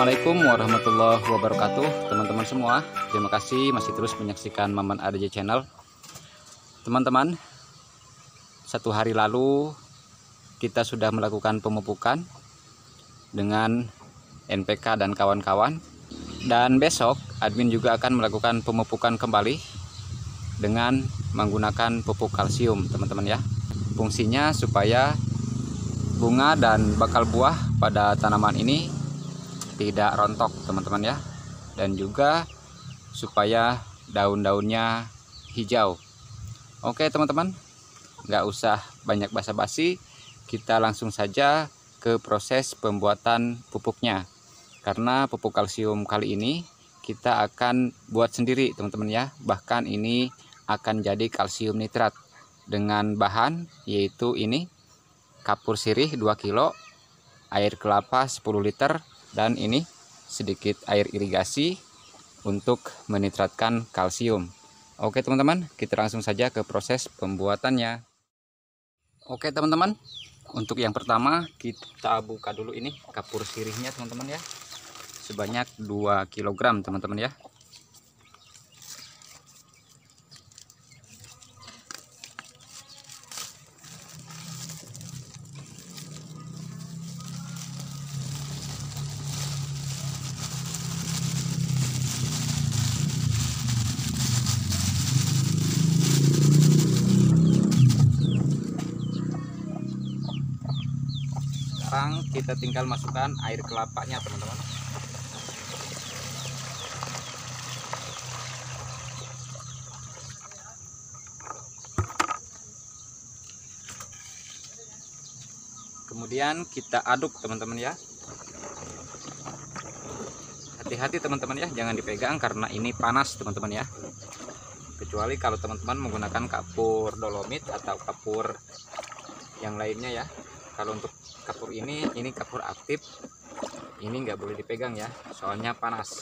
Assalamualaikum warahmatullahi wabarakatuh, teman-teman semua. Terima kasih masih terus menyaksikan Maman ADJ Channel. Teman-teman, satu hari lalu kita sudah melakukan pemupukan dengan NPK dan kawan-kawan, dan besok admin juga akan melakukan pemupukan kembali dengan menggunakan pupuk kalsium, teman-teman ya. Fungsinya supaya bunga dan bakal buah pada tanaman ini tidak rontok, teman-teman ya, dan juga supaya daun-daunnya hijau. Oke teman-teman, nggak usah banyak basa-basi, kita langsung saja ke proses pembuatan pupuknya. Karena pupuk kalsium kali ini kita akan buat sendiri, teman-teman ya. Bahkan ini akan jadi kalsium nitrat dengan bahan yaitu ini kapur sirih 2 kilo, air kelapa 10 liter, dan ini sedikit air irigasi untuk menitratkan kalsium. Oke teman-teman, kita langsung saja ke proses pembuatannya. Oke teman-teman, untuk yang pertama kita buka dulu ini kapur sirihnya, teman-teman ya, sebanyak 2 kg, teman-teman ya. Sekarang kita tinggal masukkan air kelapanya, teman-teman. Kemudian kita aduk, teman-teman ya. Hati-hati teman-teman ya, jangan dipegang karena ini panas, teman-teman ya. Kecuali kalau teman-teman menggunakan kapur dolomit atau kapur yang lainnya ya. Kalau untuk kapur ini kapur aktif, ini nggak boleh dipegang ya, soalnya panas.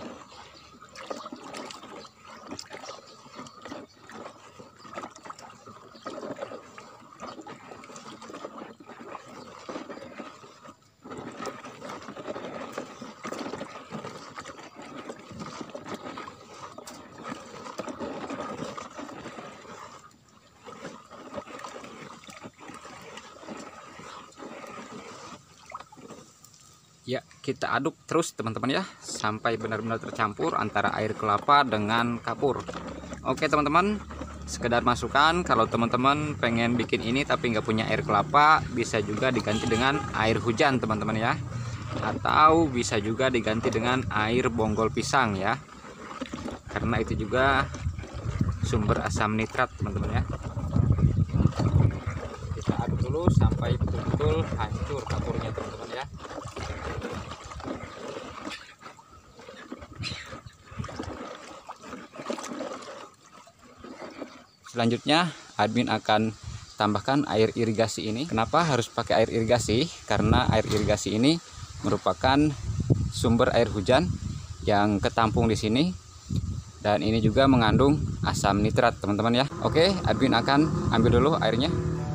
Ya, kita aduk terus teman-teman ya, sampai benar-benar tercampur antara air kelapa dengan kapur. Oke teman-teman, sekedar masukan, kalau teman-teman pengen bikin ini tapi nggak punya air kelapa, bisa juga diganti dengan air hujan, teman-teman ya. Atau bisa juga diganti dengan air bonggol pisang ya, karena itu juga sumber asam nitrat, teman-teman ya. Kita aduk dulu sampai betul-betul hancur kapurnya, teman-teman ya. Selanjutnya admin akan tambahkan air irigasi ini. Kenapa harus pakai air irigasi? Karena air irigasi ini merupakan sumber air hujan yang ketampung di sini, dan ini juga mengandung asam nitrat, teman-teman ya. Oke, admin akan ambil dulu airnya.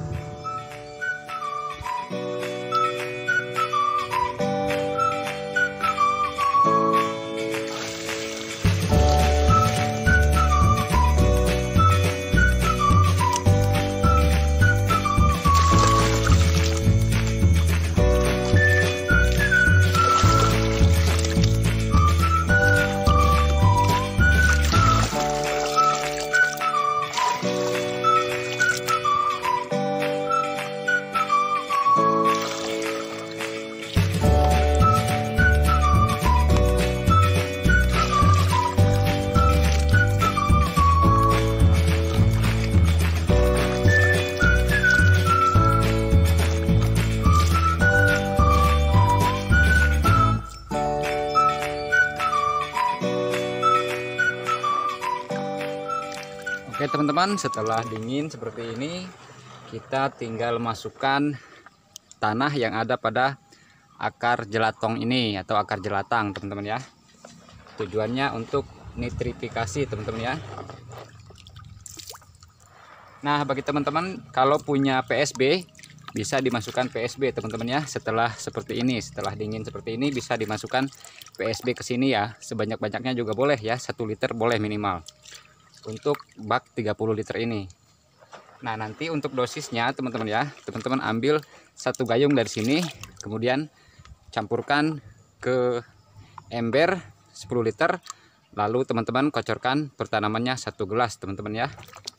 Oke teman-teman, setelah dingin seperti ini, kita tinggal masukkan tanah yang ada pada akar jelatong ini atau akar jelatang, teman-teman ya. Tujuannya untuk nitrifikasi, teman-teman ya. Nah, bagi teman-teman kalau punya PSB bisa dimasukkan PSB teman-teman ya. Setelah seperti ini, setelah dingin seperti ini bisa dimasukkan PSB ke sini ya. Sebanyak-banyaknya juga boleh ya, 1 liter boleh minimal untuk bak 30 liter ini. Nah, nanti untuk dosisnya teman-teman ya, teman-teman ambil 1 gayung dari sini, kemudian campurkan ke ember 10 liter, lalu teman-teman kocorkan per tanamannya 1 gelas teman-teman ya.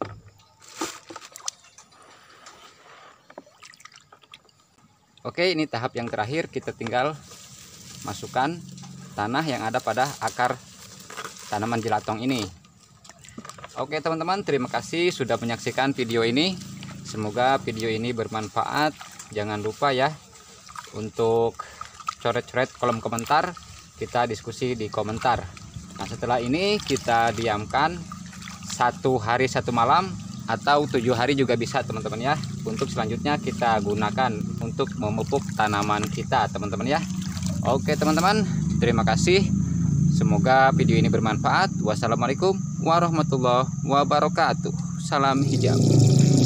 Oke, ini tahap yang terakhir, kita tinggal masukkan tanah yang ada pada akar tanaman jelatong ini. Oke teman-teman, terima kasih sudah menyaksikan video ini. Semoga video ini bermanfaat. Jangan lupa ya untuk coret-coret kolom komentar, kita diskusi di komentar. Nah, setelah ini kita diamkan 1 hari 1 malam atau 7 hari juga bisa teman-teman ya. Untuk selanjutnya kita gunakan untuk memupuk tanaman kita teman-teman ya. Oke teman-teman, terima kasih. Semoga video ini bermanfaat. Wassalamualaikum warahmatullahi wabarakatuh. Salam hijau.